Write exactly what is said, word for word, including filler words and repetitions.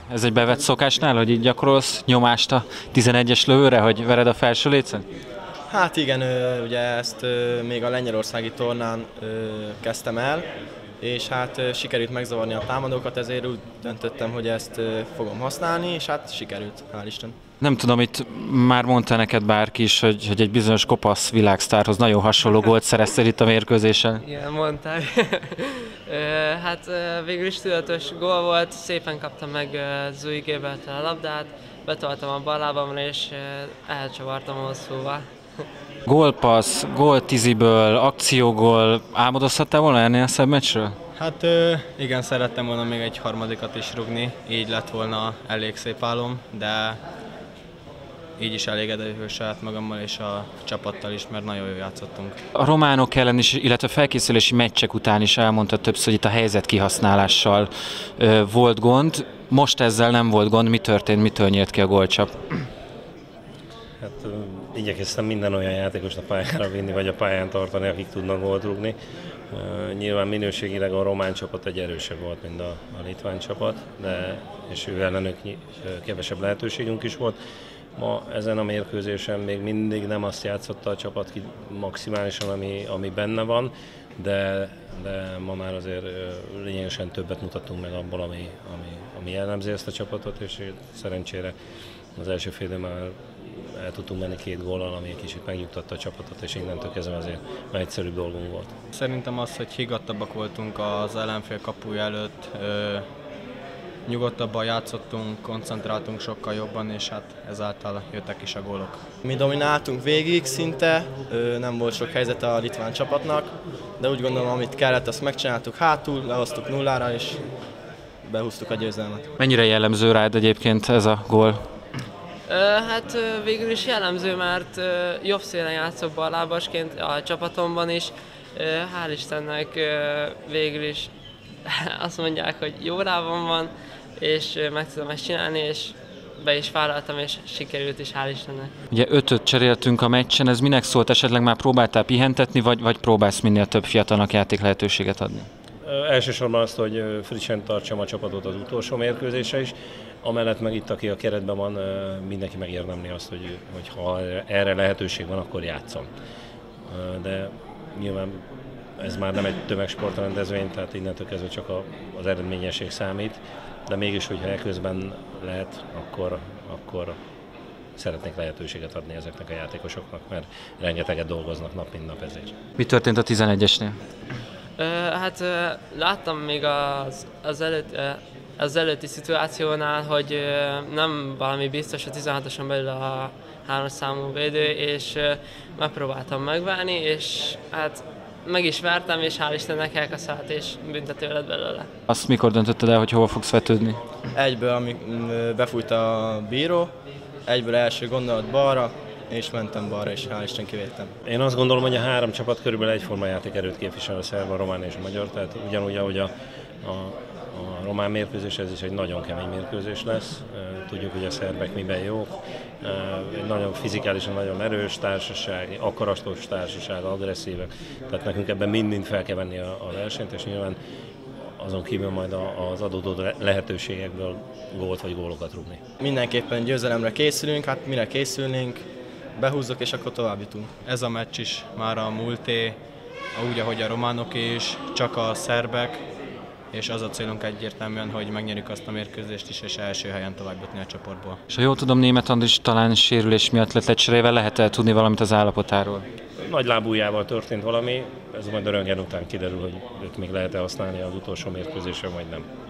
Ez egy bevett szokásnál, hogy így gyakorolsz nyomást a tizenegyes lövőre, hogy vered a felső lécen? Hát igen, ö, ugye ezt ö, még a lengyelországi tornán ö, kezdtem el, és hát ö, sikerült megzavarni a támadókat, ezért úgy döntöttem, hogy ezt ö, fogom használni, és hát sikerült, hál' Isten. Nem tudom, itt már mondta neked bárki is, hogy, hogy egy bizonyos kopasz világsztárhoz nagyon hasonló gólt szereztél itt a mérkőzésen. Igen, mondták. Hát végül is tudatos gól volt, szépen kaptam meg Zui Gébeltől a labdát, betoltam a bal lábamra és elcsavartam hosszúval. Gólpassz, gól tíziből, akciógól, álmodozhattál volna ennél a szebb meccsről? Hát igen, szerettem volna még egy harmadikat is rugni, így lett volna elég szép álom, de így is elégedett vagyok saját magammal és a csapattal is, mert nagyon jól játszottunk. A románok ellen is, illetve felkészülési meccsek után is elmondta többször, hogy itt a helyzet kihasználással ö, volt gond. Most ezzel nem volt gond. Mi történt, mitől nyílt ki a gólcsap? Hát igyekeztem minden olyan játékost a pályára vinni, vagy a pályán tartani, akik tudnak gólt rúgni. Nyilván minőségileg a román csapat egy erősebb volt, mint a, a litván csapat, de és ő ellenük kevesebb lehetőségünk is volt. Ma ezen a mérkőzésen még mindig nem azt játszotta a csapat ki maximálisan, ami, ami benne van, de, de ma már azért lényegesen többet mutattunk meg abból, ami, ami, ami jellemzi ezt a csapatot, és szerencsére az első fél időben már el tudtunk menni két góllal, ami egy kicsit megnyugtatta a csapatot, és innentől kezdve azért már egyszerűbb dolgunk volt. Szerintem az, hogy higgadtabbak voltunk az ellenfél kapuja előtt, nyugodtabban játszottunk, koncentráltunk sokkal jobban, és hát ezáltal jöttek is a gólok. Mi domináltunk végig szinte, nem volt sok helyzet a litván csapatnak, de úgy gondolom, amit kellett, azt megcsináltuk hátul, lehoztuk nullára, és behúztuk a győzelmet. Mennyire jellemző rád egyébként ez a gól? Hát végül is jellemző, mert jobb szélen játszok ballábasként a csapatomban is. Hál' Istennek végül is azt mondják, hogy jó lábam van, és meg tudom ezt csinálni, és be is vállaltam, és sikerült is, hál' Istennek. Ugye ötöt cseréltünk a meccsen, ez minek szólt? Esetleg már próbáltál pihentetni, vagy, vagy próbálsz minél több fiatalnak játék lehetőséget adni? Elsősorban azt, hogy frissen tartsam a csapatot az utolsó mérkőzésre is, amellett meg itt, aki a keretben van, mindenki megérdemli azt, hogy, hogy ha erre lehetőség van, akkor játszom. De nyilván ez már nem egy tömegsportrendezvény, tehát innentől kezdve csak a, az eredményesség számít, de mégis, hogyha eközben lehet, akkor, akkor szeretnék lehetőséget adni ezeknek a játékosoknak, mert rengeteget dolgoznak nap mint nap ezért. Mi történt a tizenegyesnél? Hát láttam még az, az, előtt, az előtti szituációnál, hogy nem valami biztos a tizenhatoson belül a hármas számú védő, és megpróbáltam megválni, és hát meg is vártam, és hál' Istennek elkaszált, és büntető lett belőle. Azt mikor döntötted el, hogy hova fogsz vetődni? Egyből, amíg befújt a bíró, egyből első gondolat balra, és mentem balra, és hál' Isten kivédtem. Én azt gondolom, hogy a három csapat körülbelül egyforma játékerőt képvisel, a szerb, a román és a magyar, tehát ugyanúgy, ahogy a, a, a román mérkőzés, ez is egy nagyon kemény mérkőzés lesz. Tudjuk, hogy a szerbek miben jók. Egy nagyon fizikálisan nagyon erős társaság, akaratos társaság, agresszívek. Tehát nekünk ebben mind-mind fel kell venni a, a versenyt, és nyilván azon kívül majd az adódó lehetőségekből gólt vagy gólokat rúgni. Mindenképpen győzelemre készülünk, hát mire készülnénk, behúzzuk és akkor tovább jutunk. Ez a meccs is már a múlté, úgy, ahogy a románok is, csak a szerbek, és az a célunk egyértelműen, hogy megnyerjük azt a mérkőzést is, és első helyen tovább jutni a csoportból. És ha jól tudom, Németh Andris talán sérülés miatt lett lecserélve, lehet-e tudni valamit az állapotáról? Nagy lábujjával történt valami, ez majd a röntgen után kiderül, hogy őt még lehet-e használni az utolsó mérkőzésre, vagy nem.